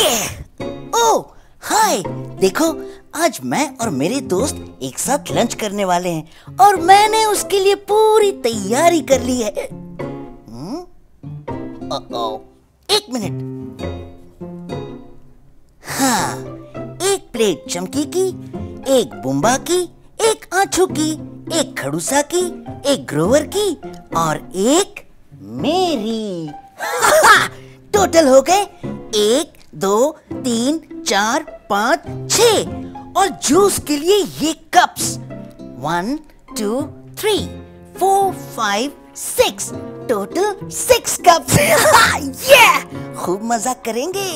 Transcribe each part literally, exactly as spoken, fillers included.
ये ओह हाय, देखो आज मैं और मेरे दोस्त एक साथ लंच करने वाले हैं और मैंने उसके लिए पूरी तैयारी कर ली है। हम्म? ओ, एक मिनट। हाँ, एक प्लेट चमकी की, एक बुम्बा की, एक आंचू की, एक खड़ूसा की, एक ग्रोवर की और एक मेरी। टोटल हो गए एक, दो, तीन, चार, पाँच, छह और जूस के लिए ये cups. One, two, three, four, five, six, total six cups. ये खूब मजा करेंगे।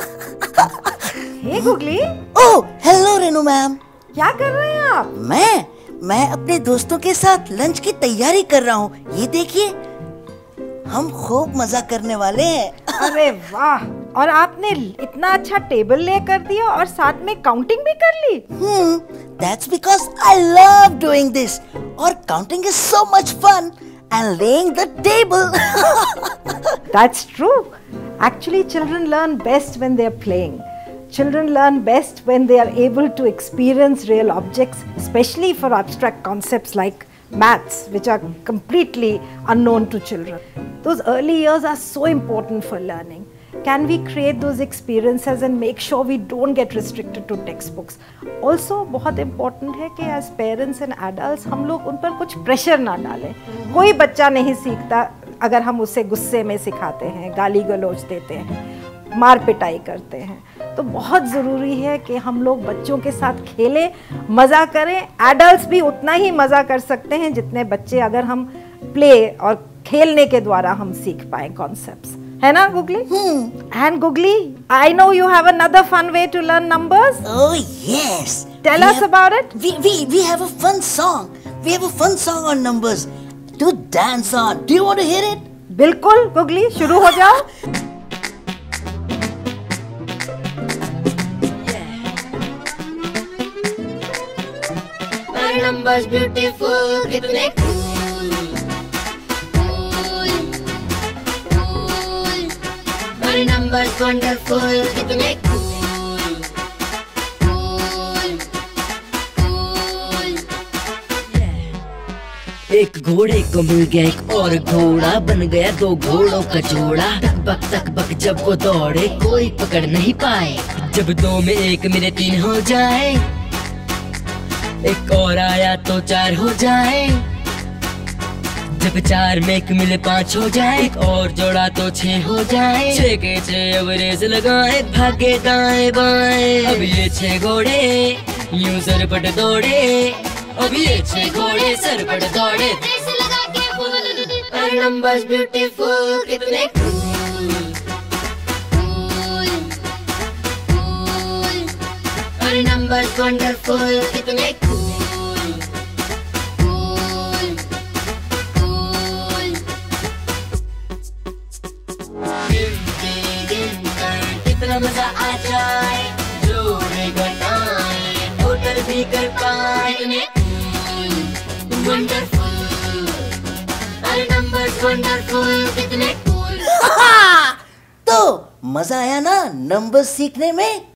Hey Googly. Oh hello Renu ma'am. क्या कर रहे हैं आप? मैं मैं अपने दोस्तों के साथ लंच की तैयारी कर रहा हूँ। ये देखिए, हम खूब मजा करने वाले हैं। अरे वाह, और आपने इतना अच्छा टेबल ले कर दिया और साथ में काउंटिंग भी कर ली। हम्म, that's because I love doing this. और counting is so much fun and laying the table. That's true. Actually, children learn best when they are playing. Children learn best when they are able to experience real objects, especially for abstract concepts like maths, which are completely unknown to children. Those early years are so important for learning. Can we create those experiences and make sure we don't get restricted to textbooks? Also, बहुत important है कि as parents and adults हम लोग उन पर कुछ pressure ना डालें। कोई बच्चा नहीं सीखता अगर हम उसे गुस्से में सिखाते हैं, गाली गलौज देते हैं, मार पिटाई करते हैं। तो बहुत ज़रूरी है कि हम लोग बच्चों के साथ खेलें, मज़ा करें। एडल्ट्स भी उतना ही मज़ा कर सकते हैं जितने बच्चे, अगर हम प्ले और खेलने के द्वारा हम सीख पाए कॉन्सेप्ट्स, है ना Googly? And Googly, I know you have another fun way to learn numbers. Oh yes. Tell us about it. We we we have a fun song. We have a fun song on numbers to dance on. Do you want to hear it? बिल्कुल Googly, शुरू हो जाओ। Numbers beautiful, कितने cool, cool, cool. My numbers wonderful, कितने cool, cool, cool. एक घोड़े को मिल गया एक और घोड़ा, बन गया दो घोड़ों का जोड़ा। तक बक तक बक जब वो दौड़े कोई पकड़ नहीं पाए। जब दो में एक मिले तीन हो जाए, एक और आया तो चार हो जाए। जब चार में एक मिले पाँच हो जाए, एक और जोड़ा तो छह हो जाए। छह के छह अब रेस लगाए, भागे दाएं बाएं। अब ये छह घोड़े यूं सरपट दौड़े, अब ये छह घोड़े सरपट दौड़े। रेस लगा के फुल, और numbers beautiful, कितने cool, cool, cool. और numbers wonderful, कितने cool. कितना मजा आ जाए, जोड़े घटाए, टोटल भी कर पाए। कितने वंडरफुल, और नंबर्स वंडरफुल, कितने कूल। तो मजा आया ना नंबर सीखने में?